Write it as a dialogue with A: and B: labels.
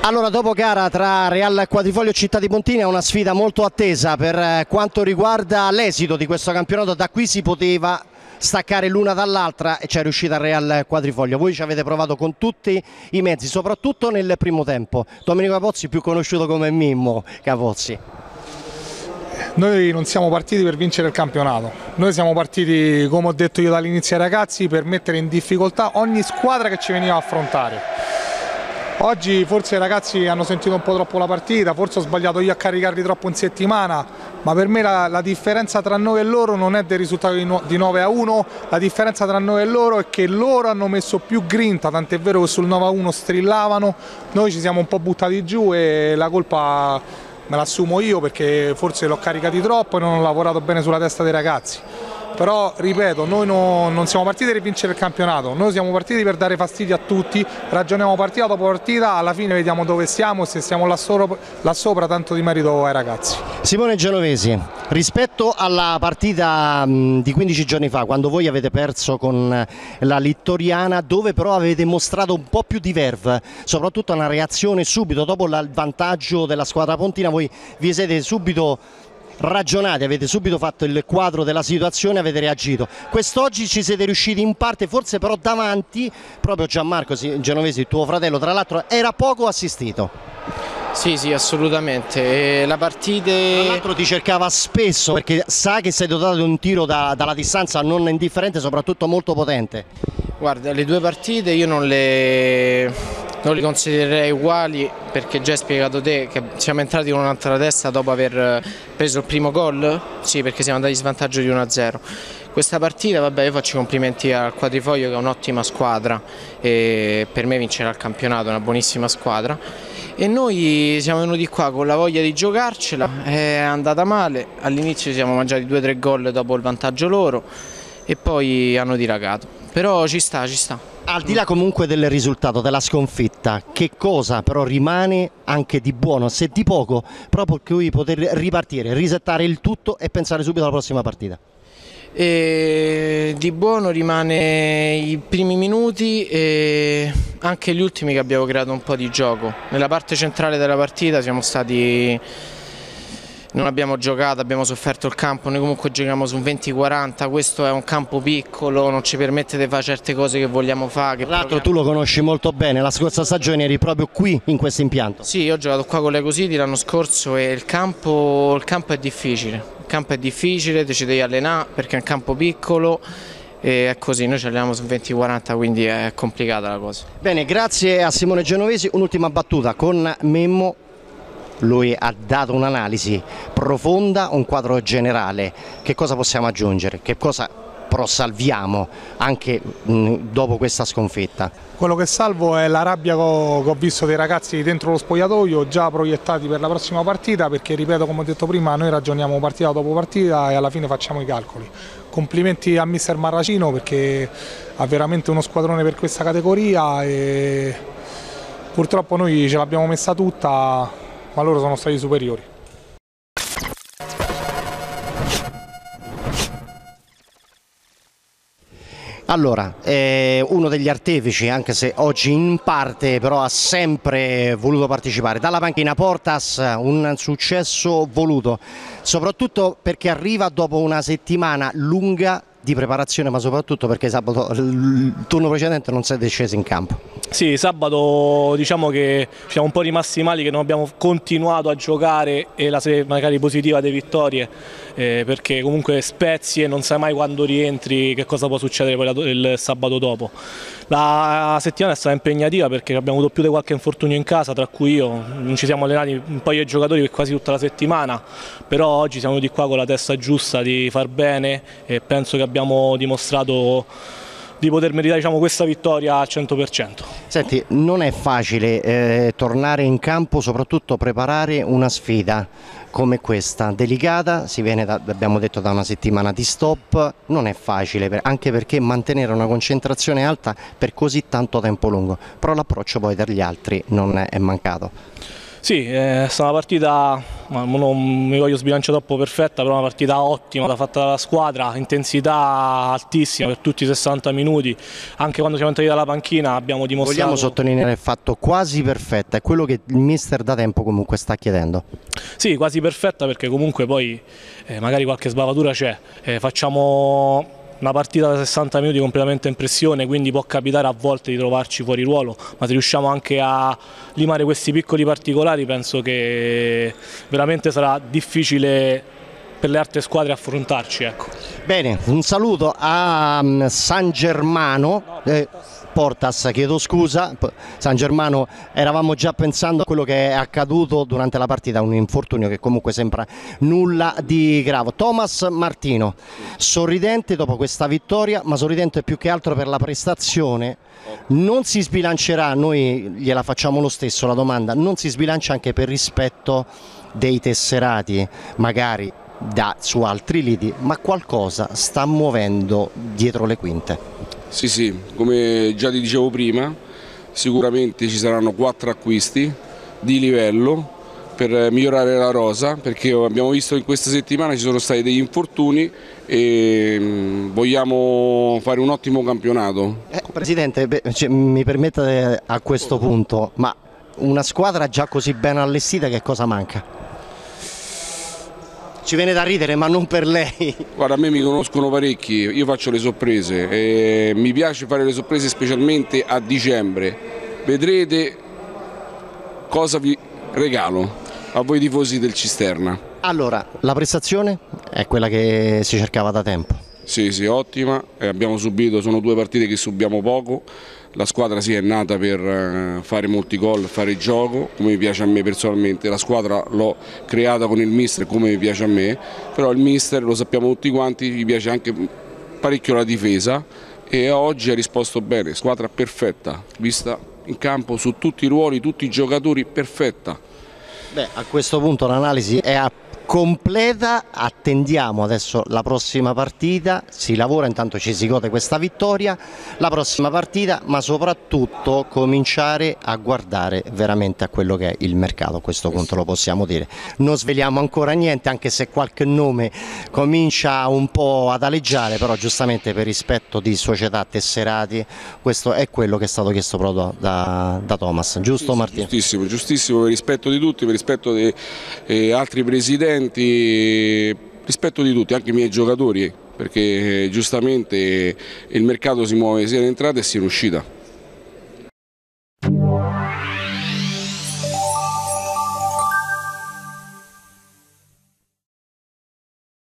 A: Allora, dopo gara tra Real Quadrifoglio e Città di Pontina, una sfida molto attesa per quanto riguarda l'esito di questo campionato. Da qui si poteva staccare l'una dall'altra e c'è riuscita il Real Quadrifoglio. Voi ci avete provato con tutti i mezzi, soprattutto nel primo tempo. Domenico Capozzi, più conosciuto come Mimmo Capozzi.
B: Noi non siamo partiti per vincere il campionato, noi siamo partiti, come ho detto io dall'inizio ai ragazzi, per mettere in difficoltà ogni squadra che ci veniva a affrontare. Oggi forse i ragazzi hanno sentito un po' troppo la partita, forse ho sbagliato io a caricarli troppo in settimana, ma per me la differenza tra noi e loro non è del risultato di 9-1, la differenza tra noi e loro è che loro hanno messo più grinta, tant'è vero che sul 9-1 strillavano, noi ci siamo un po' buttati giù e la colpa me l'assumo io perché forse l'ho caricati troppo e non ho lavorato bene sulla testa dei ragazzi. Però ripeto, noi non siamo partiti per vincere il campionato, noi siamo partiti per dare fastidio a tutti, ragioniamo partita dopo partita, alla fine vediamo dove siamo e se siamo là sopra tanto di merito ai ragazzi.
A: Simone Genovesi, rispetto alla partita di 15 giorni fa, quando voi avete perso con la Littoriana, dove però avete mostrato un po' più di verve, soprattutto una reazione subito dopo il vantaggio della squadra pontina, voi vi siete subito ragionati, avete subito fatto il quadro della situazione, avete reagito. Quest'oggi ci siete riusciti in parte, forse però davanti, proprio Gianmarco Genovesi, tuo fratello, tra l'altro era poco assistito.
C: Sì, assolutamente. La partita...
A: Tra l'altro ti cercava spesso perché sa che sei dotato di un tiro dalla distanza non indifferente, soprattutto molto potente.
C: Guarda, le due partite io non le considererei uguali perché già hai spiegato te che siamo entrati con un'altra testa dopo aver preso il primo gol, sì, perché siamo andati in svantaggio di 1-0. Questa partita, vabbè, io faccio i complimenti al Quadrifoglio che è un'ottima squadra e per me vincerà il campionato, è una buonissima squadra e noi siamo venuti qua con la voglia di giocarcela, è andata male, all'inizio ci siamo mangiati 2-3 gol dopo il vantaggio loro e poi hanno diragato, però ci sta.
A: Al di là comunque del risultato, della sconfitta, che cosa però rimane anche di buono, se di poco, proprio per cui poter ripartire, risettare il tutto e pensare subito alla prossima partita?
C: E di buono rimane i primi minuti e anche gli ultimi che abbiamo creato un po' di gioco. Nella parte centrale della partita non abbiamo giocato, abbiamo sofferto il campo, noi comunque giochiamo su un 20-40, questo è un campo piccolo, non ci permette di fare certe cose che vogliamo fare.
A: Tra l'altro tu lo conosci molto bene, la scorsa stagione eri proprio qui in questo impianto.
C: Sì, io ho giocato qua con l'Eco City l'anno scorso e il campo è difficile. Il campo è difficile, ti ci devi allenare perché è un campo piccolo e è così, noi ci alleniamo su 20-40 quindi è complicata la cosa.
A: Bene, grazie a Simone Genovesi, un'ultima battuta con Memmo. Lui ha dato un'analisi profonda, un quadro generale. Che cosa possiamo aggiungere? Che cosa però salviamo anche dopo questa sconfitta?
B: Quello che salvo è la rabbia che ho visto dei ragazzi dentro lo spogliatoio già proiettati per la prossima partita perché, ripeto, come ho detto prima, noi ragioniamo partita dopo partita e alla fine facciamo i calcoli. Complimenti a mister Marracino perché ha veramente uno squadrone per questa categoria e purtroppo noi ce l'abbiamo messa tutta, ma loro sono stati superiori.
A: Allora, uno degli artefici, anche se oggi in parte però ha sempre voluto partecipare, dalla panchina Portas, un successo voluto, soprattutto perché arriva dopo una settimana lunga di preparazione, ma soprattutto perché sabato, il turno precedente, non siete scesi in campo.
D: Sì, sabato diciamo che siamo un po' rimasti male che non abbiamo continuato a giocare e la serie magari positiva delle vittorie, perché comunque spezzi e non sai mai quando rientri che cosa può succedere poi il sabato dopo. La settimana è stata impegnativa perché abbiamo avuto più di qualche infortunio in casa, tra cui io, non ci siamo allenati un paio di giocatori per quasi tutta la settimana, però oggi siamo venuti qua con la testa giusta di far bene e penso che abbiamo dimostrato di poter meritare, diciamo, questa vittoria al 100%.
A: Senti, non è facile tornare in campo, soprattutto preparare una sfida come questa, delicata, si viene abbiamo detto da una settimana di stop, non è facile, anche perché mantenere una concentrazione alta per così tanto tempo lungo, però l'approccio poi dagli altri non è mancato.
D: Sì, è stata una partita, non mi voglio sbilanciare troppo perfetta, però una partita ottima, l'ha fatta la squadra, intensità altissima per tutti i 60 minuti, anche quando siamo entrati dalla panchina abbiamo dimostrato...
A: Vogliamo sottolineare il fatto quasi perfetta, è quello che il mister da tempo comunque sta chiedendo.
D: Sì, quasi perfetta, perché comunque poi magari qualche sbavatura c'è, facciamo una partita da 60 minuti completamente in pressione, quindi può capitare a volte di trovarci fuori ruolo, ma se riusciamo anche a limare questi piccoli particolari penso che veramente sarà difficile per le altre squadre affrontarci. Ecco.
A: Bene, un saluto a San Germano, Portas, chiedo scusa, San Germano, eravamo già pensando a quello che è accaduto durante la partita, un infortunio che comunque sembra nulla di grave. Thomas Martino, sorridente dopo questa vittoria, ma sorridente più che altro per la prestazione, non si sbilancerà, noi gliela facciamo lo stesso la domanda, non si sbilancia anche per rispetto dei tesserati, magari su altri lidi, ma qualcosa sta muovendo dietro le quinte.
E: Sì, come già ti dicevo prima, sicuramente ci saranno 4 acquisti di livello per migliorare la rosa, perché abbiamo visto che in questa settimana ci sono stati degli infortuni e vogliamo fare un ottimo campionato.
A: Presidente, mi permette a questo punto, ma una squadra già così ben allestita che cosa manca? Ci viene da ridere, ma non per lei.
E: Guarda, a me mi conoscono parecchi, io faccio le sorprese e mi piace fare le sorprese specialmente a dicembre. Vedrete cosa vi regalo a voi tifosi del Cisterna.
A: Allora, la prestazione è quella che si cercava da tempo.
E: Sì, ottima, abbiamo subito, sono 2 partite che subiamo poco, la squadra è nata per fare molti gol, fare gioco, come mi piace a me personalmente, la squadra l'ho creata con il mister come mi piace a me, però il mister, lo sappiamo tutti quanti, gli piace anche parecchio la difesa e oggi ha risposto bene, squadra perfetta, vista in campo su tutti i ruoli, tutti i giocatori, perfetta.
A: Beh, a questo punto l'analisi è completa, attendiamo adesso la prossima partita, si lavora, intanto ci si gode questa vittoria, la prossima partita, ma soprattutto cominciare a guardare veramente a quello che è il mercato, a questo punto lo possiamo dire. Non sveliamo ancora niente, anche se qualche nome comincia un po' ad aleggiare, però giustamente per rispetto di società, tesserati, questo è quello che è stato chiesto proprio da Thomas, giusto Martino?
E: Giustissimo, per rispetto di tutti, per rispetto di altri presidenti, rispetto di tutti, anche i miei giocatori, perché giustamente il mercato si muove sia in entrata sia in uscita.